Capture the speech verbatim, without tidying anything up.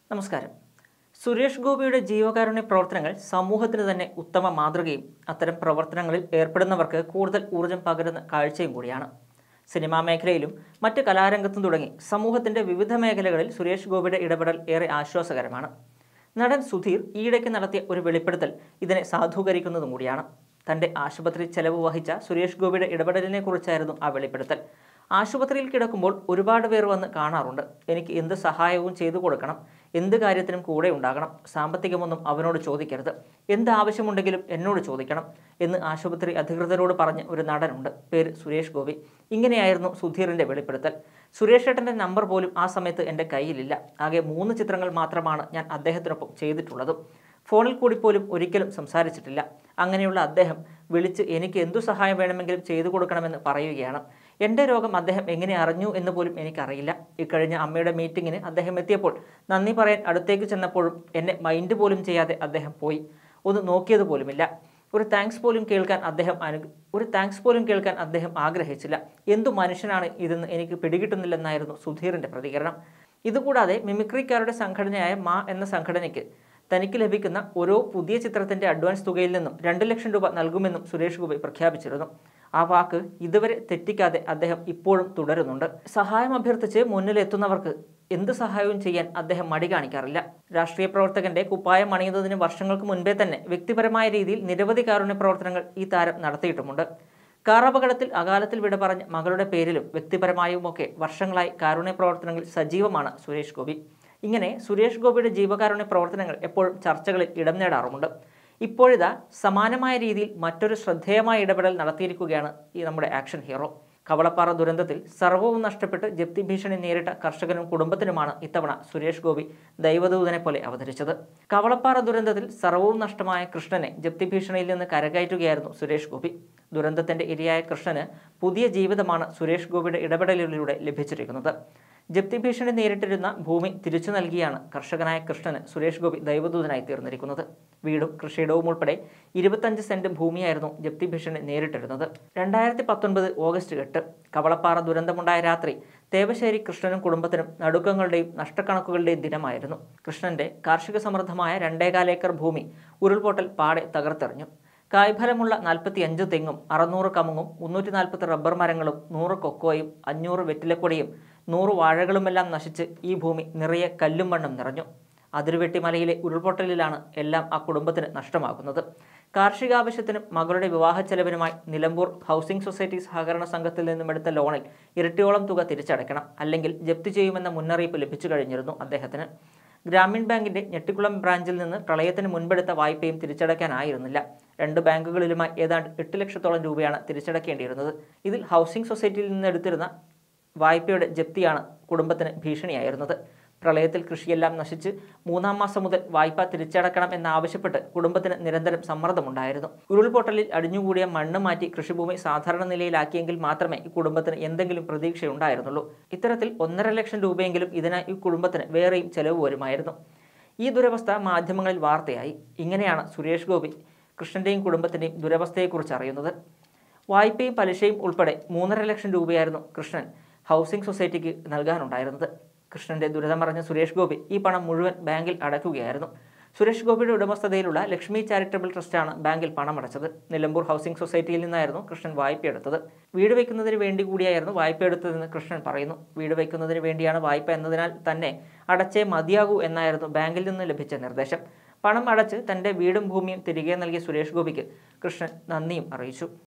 നമസ്കാരം. സുരേഷ് ഗോപിയുടെ ജീവകാരുണ്യ പ്രവർത്തനങ്ങൾ സമൂഹത്തിന് തന്നെ ഉത്തമ മാതൃകയും അത്തരം പ്രവർത്തനങ്ങളിൽ ഏർപ്പെടുന്നവർക്ക് കൂടുതൽ ഊർജം പകരുന്ന കാഴ്ചയും കൂടിയാണ്. സിനിമാ മേഖലയിലും മറ്റ് കലാരംഗത്തും തുടങ്ങി സമൂഹത്തിൻ്റെ വിവിധ മേഖലകളിൽ സുരേഷ് ഗോപിയുടെ ഇടപെടൽ ഏറെ ആശ്വാസകരമാണ്. നടൻ സുധീർ ഈയിടയ്ക്ക് നടത്തിയ ഒരു വെളിപ്പെടുത്തൽ ഇതിനെ സാധൂകരിക്കുന്നതും കൂടിയാണ്. തൻ്റെ ആശുപത്രി ചെലവ് വഹിച്ച സുരേഷ് ഗോപിയുടെ ഇടപെടലിനെ കുറിച്ചായിരുന്നു ആ വെളിപ്പെടുത്തൽ. ആശുപത്രിയിൽ കിടക്കുമ്പോൾ ഒരുപാട് പേർ വന്ന് കാണാറുണ്ട്. എനിക്ക് എന്ത് സഹായവും ചെയ്തു കൊടുക്കണം, എന്ത് കാര്യത്തിനും കൂടെ ഉണ്ടാകണം, സാമ്പത്തികമൊന്നും അവനോട് ചോദിക്കരുത്, എന്ത് ആവശ്യമുണ്ടെങ്കിലും എന്നോട് ചോദിക്കണം എന്ന് ആശുപത്രി അധികൃതരോട് പറഞ്ഞ ഒരു നടനുണ്ട്, പേര് സുരേഷ് ഗോപി. ഇങ്ങനെയായിരുന്നു സുധീറിൻ്റെ വെളിപ്പെടുത്തൽ. സുരേഷ് ഏട്ടൻ്റെ നമ്പർ പോലും ആ സമയത്ത് എൻ്റെ കയ്യിലില്ല. ആകെ മൂന്ന് ചിത്രങ്ങൾ മാത്രമാണ് ഞാൻ അദ്ദേഹത്തിനൊപ്പം ചെയ്തിട്ടുള്ളത്. ഫോണിൽ കൂടി പോലും ഒരിക്കലും സംസാരിച്ചിട്ടില്ല. അങ്ങനെയുള്ള അദ്ദേഹം വിളിച്ച് എനിക്ക് എന്തു സഹായം വേണമെങ്കിലും ചെയ്തു കൊടുക്കണമെന്ന് പറയുകയാണ്. എൻ്റെ രോഗം അദ്ദേഹം എങ്ങനെ അറിഞ്ഞു എന്ന് പോലും എനിക്കറിയില്ല. ഇക്കഴിഞ്ഞ അമ്മയുടെ മീറ്റിങ്ങിന് അദ്ദേഹം എത്തിയപ്പോൾ നന്ദി പറയാൻ അടുത്തേക്ക് ചെന്നപ്പോഴും എന്നെ മൈൻഡ് പോലും ചെയ്യാതെ അദ്ദേഹം പോയി. ഒന്ന് നോക്കിയത് പോലുമില്ല. ഒരു താങ്ക്സ് പോലും കേൾക്കാൻ അദ്ദേഹം അനു ഒരു താങ്ക്സ് പോലും കേൾക്കാൻ അദ്ദേഹം ആഗ്രഹിച്ചില്ല. എന്തു മനുഷ്യനാണ് ഇതെന്ന് എനിക്ക് പിടികിട്ടുന്നില്ലെന്നായിരുന്നു സുധീറിൻ്റെ പ്രതികരണം. ഇതുകൂടാതെ മിമിക്രിക്കാരുടെ സംഘടനയായ മാ എന്ന സംഘടനയ്ക്ക് തനിക്ക് ലഭിക്കുന്ന ഓരോ പുതിയ ചിത്രത്തിൻ്റെ അഡ്വാൻസ് തുകയിൽ നിന്നും രണ്ട് ലക്ഷം രൂപ നൽകുമെന്നും സുരേഷ് ഗോപി പ്രഖ്യാപിച്ചിരുന്നു. ആ വാക്ക് ഇതുവരെ തെറ്റിക്കാതെ അദ്ദേഹം ഇപ്പോഴും തുടരുന്നുണ്ട്. സഹായം അഭ്യർത്ഥിച്ച് മുന്നിലെത്തുന്നവർക്ക് എന്ത് സഹായവും ചെയ്യാൻ അദ്ദേഹം മടി കാണിക്കാറില്ല. രാഷ്ട്രീയ പ്രവർത്തകന്റെ കുപ്പായം അണിയുന്നതിന് വർഷങ്ങൾക്ക് മുൻപേ തന്നെ വ്യക്തിപരമായ രീതിയിൽ നിരവധി കാരുണ്യ പ്രവർത്തനങ്ങൾ ഈ താരം നടത്തിയിട്ടുമുണ്ട്. കാർ അപകടത്തിൽ അകാലത്തിൽ വിട പറഞ്ഞ മകളുടെ പേരിലും വ്യക്തിപരമായുമൊക്കെ വർഷങ്ങളായി കാരുണ്യ പ്രവർത്തനങ്ങളിൽ സജീവമാണ് സുരേഷ് ഗോപി. ഇങ്ങനെ സുരേഷ് ഗോപിയുടെ ജീവകാരുണ്യ പ്രവർത്തനങ്ങൾ എപ്പോഴും ചർച്ചകളിൽ ഇടം നേടാറുമുണ്ട്. ഇപ്പോഴിതാ സമാനമായ രീതിയിൽ മറ്റൊരു ശ്രദ്ധേയമായ ഇടപെടൽ നടത്തിയിരിക്കുകയാണ് ഈ നമ്മുടെ ആക്ഷൻ ഹീറോ. കവളപ്പാറ ദുരന്തത്തിൽ സർവ്വവും നഷ്ടപ്പെട്ട് ജപ്തി ഭീഷണി നേരിട്ട കർഷകനും കുടുംബത്തിനുമാണ് ഇത്തവണ സുരേഷ് ഗോപി ദൈവദൂതനെ പോലെ അവതരിച്ചത്. കവളപ്പാറ ദുരന്തത്തിൽ സർവ്വവും നഷ്ടമായ കൃഷ്ണനെ ജപ്തി ഭീഷണിയിൽ നിന്ന് കരകയറ്റുകയായിരുന്നു സുരേഷ് ഗോപി. ദുരന്തത്തിന്റെ ഇരയായ കൃഷ്ണന് പുതിയ ജീവിതമാണ് സുരേഷ് ഗോപിയുടെ ഇടപെടലുകളിലൂടെ ലഭിച്ചിരിക്കുന്നത്. ജപ്തി ഭീഷണി നേരിട്ടിരുന്ന ഭൂമി തിരിച്ചു നൽകിയാണ് കർഷകനായ കൃഷ്ണന് സുരേഷ് ഗോപി ദൈവദൂതനായി തീർന്നിരിക്കുന്നത്. വീടും കൃഷിയിടവും ഉൾപ്പെടെ ഇരുപത്തഞ്ച് സെന്റ് ഭൂമിയായിരുന്നു ജപ്തി ഭീഷണി നേരിട്ടിരുന്നത്. രണ്ടായിരത്തി പത്തൊൻപത് ഓഗസ്റ്റ് എട്ട് കവളപ്പാറ ദുരന്തമുണ്ടായ രാത്രി തേവശ്ശേരി കൃഷ്ണനും കുടുംബത്തിനും നടുക്കങ്ങളുടെയും നഷ്ടക്കണക്കുകളുടെയും ദിനമായിരുന്നു. കൃഷ്ണന്റെ കാർഷിക സമൃദ്ധമായ രണ്ടേകാൽ ഏക്കർ ഭൂമി ഉരുൾപൊട്ടൽ പാടെ തകർത്തെറിഞ്ഞു. കായ്ഫലമുള്ള നാൽപ്പത്തി അഞ്ച് തെങ്ങും അറുന്നൂറ് കമുങ്ങും മുന്നൂറ്റി നാൽപ്പത്തി റബ്ബർ മരങ്ങളും നൂറ് കൊക്കോയും അഞ്ഞൂറ് വെറ്റിലക്കൊടിയും നൂറ് വാഴകളുമെല്ലാം നശിച്ച് ഈ ഭൂമി നിറയെ കല്ലും മണ്ണും നിറഞ്ഞു. അതിരുവെട്ടി മലയിലെ ഉരുൾപൊട്ടലിലാണ് എല്ലാം ആ കുടുംബത്തിന് നഷ്ടമാകുന്നത്. കാർഷികാവശ്യത്തിനും മകളുടെ വിവാഹ ചെലവിനുമായി നിലമ്പൂർ ഹൗസിംഗ് സൊസൈറ്റി സഹകരണ സംഘത്തിൽ നിന്നും എടുത്ത ലോണിൽ ഇരട്ടിയോളം തുക തിരിച്ചടയ്ക്കണം, അല്ലെങ്കിൽ ജപ്തി ചെയ്യുമെന്ന മുന്നറിയിപ്പ് ലഭിച്ചു കഴിഞ്ഞിരുന്നു അദ്ദേഹത്തിന്. ഗ്രാമീൺ ബാങ്കിന്റെ ഞെട്ടിക്കുളം ബ്രാഞ്ചിൽ നിന്ന് പ്രളയത്തിന് മുൻപെടുത്ത വായ്പയും തിരിച്ചടയ്ക്കാനായിരുന്നില്ല. രണ്ട് ബാങ്കുകളിലുമായി ഏതാണ്ട് എട്ട് ലക്ഷത്തോളം രൂപയാണ് തിരിച്ചടയ്ക്കേണ്ടിയിരുന്നത്. ഇതിൽ ഹൗസിംഗ് സൊസൈറ്റിയിൽ നിന്ന് എടുത്തിരുന്ന വായ്പയുടെ ജപ്തിയാണ് കുടുംബത്തിന് ഭീഷണിയായിരുന്നത്. പ്രളയത്തിൽ കൃഷിയെല്ലാം നശിച്ച് മൂന്നാം മാസം മുതൽ വായ്പ തിരിച്ചടക്കണം എന്നാവശ്യപ്പെട്ട് കുടുംബത്തിന് നിരന്തരം സമ്മർദ്ദമുണ്ടായിരുന്നു. ഉരുൾപൊട്ടലിൽ അടിഞ്ഞുകൂടിയ മണ്ണ് മാറ്റി കൃഷിഭൂമി സാധാരണ നിലയിലാക്കിയെങ്കിൽ മാത്രമേ ഈ കുടുംബത്തിന് എന്തെങ്കിലും പ്രതീക്ഷയുണ്ടായിരുന്നുള്ളൂ. ഇത്തരത്തിൽ ഒന്നര ലക്ഷം രൂപയെങ്കിലും ഇതിനായി ഈ കുടുംബത്തിന് വേറെയും ചെലവ് വരുമായിരുന്നു. ഈ ദുരവസ്ഥ മാധ്യമങ്ങളിൽ വാർത്തയായി. ഇങ്ങനെയാണ് സുരേഷ് ഗോപി കൃഷ്ണൻ്റെയും കുടുംബത്തിൻ്റെയും ദുരവസ്ഥയെക്കുറിച്ച് അറിയുന്നത്. വായ്പയും പലിശയും ഉൾപ്പെടെ മൂന്നര ലക്ഷം രൂപയായിരുന്നു കൃഷ്ണൻ ഹൗസിംഗ് സൊസൈറ്റിക്ക് നൽകാനുണ്ടായിരുന്നത്. കൃഷ്ണന്റെ ദുരിതമറിഞ്ഞ സുരേഷ് ഗോപി ഈ പണം മുഴുവൻ ബാങ്കിൽ അടയ്ക്കുകയായിരുന്നു. സുരേഷ് ഗോപിയുടെ ഉടമസ്ഥതയിലുള്ള ലക്ഷ്മി ചാരിറ്റബിൾ ട്രസ്റ്റാണ് ബാങ്കിൽ പണമടച്ചത്. നിലമ്പൂർ ഹൗസിംഗ് സൊസൈറ്റിയിൽ നിന്നായിരുന്നു കൃഷ്ണൻ വായ്പയെടുത്തത്. വീട് വയ്ക്കുന്നതിന് വേണ്ടി കൂടിയായിരുന്നു വായ്പയെടുത്തതെന്ന് കൃഷ്ണൻ പറയുന്നു. വീട് വയ്ക്കുന്നതിന് വേണ്ടിയാണ് വായ്പ എന്നതിനാൽ തന്നെ അടച്ചേ മതിയാകൂ എന്നായിരുന്നു ബാങ്കിൽ നിന്ന് ലഭിച്ച നിർദ്ദേശം. പണം അടച്ച് തൻ്റെ വീടും ഭൂമിയും തിരികെ നൽകിയ സുരേഷ് ഗോപിക്ക് കൃഷ്ണൻ നന്ദിയും അറിയിച്ചു.